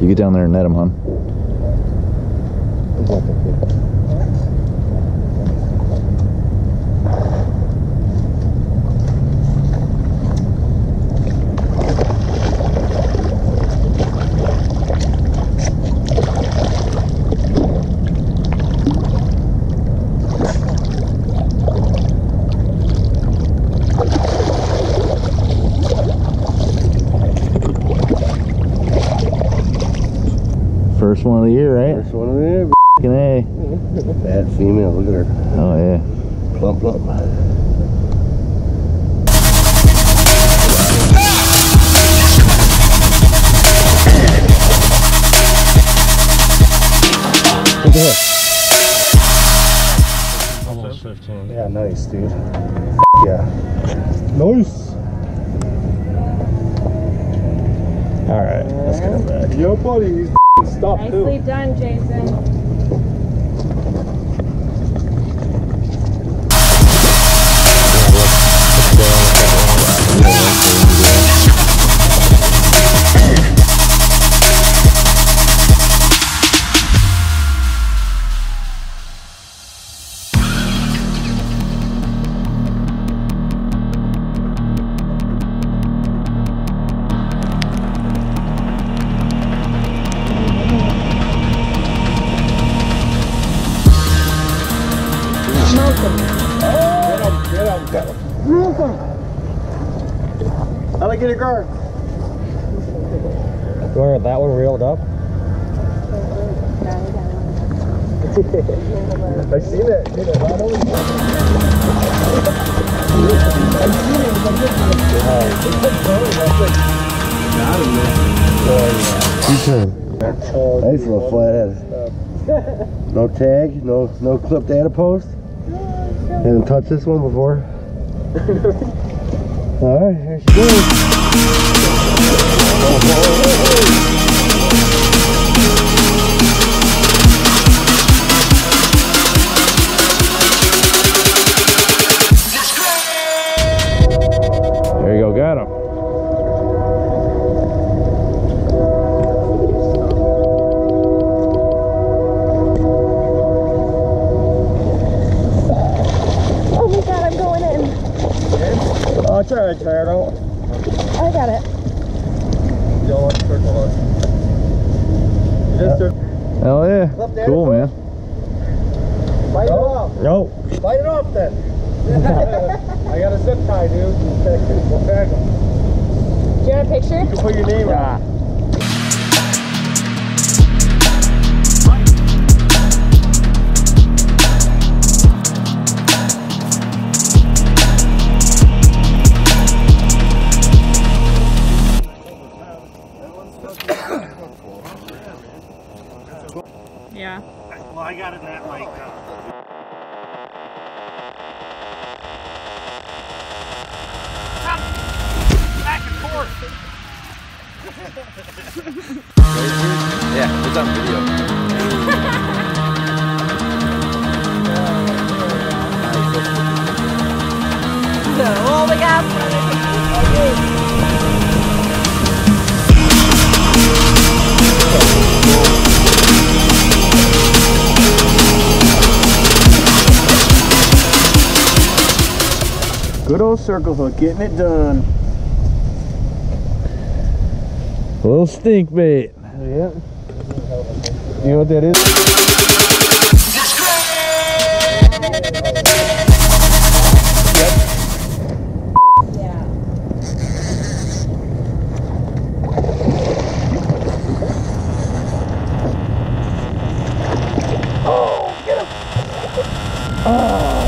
You get down there and net them, hon. First one of the year, right? First one of the year. F***ing A. Bad female, look at her. Oh, yeah. Plump, plump. Look at her. Almost 15. Yeah, nice, dude. Yeah. Nice. Alright, let's get him back. Yo, buddy, he's stopped too. Nicely done, Jason. Got him. Alligator guard. Where that one reeled up? I see that. Not only nice little flathead. No tag, no clipped antipost. Haven't touched this one before. Alright, here she goes. There you go, got him. I'll try it out. I got it. You don't want to circle us. Hell yeah. Cool, man. Bite it off. No. Bite it off then. I got a zip tie, dude. We'll tag them. Do you want a picture? You can put your name on it. Yeah. Well, I got it at like back and forth. Yeah, it's on video. Oh my God. Good old circle hook, getting it done. A little stink bait. Yeah. You know what that is? Yeah. Oh,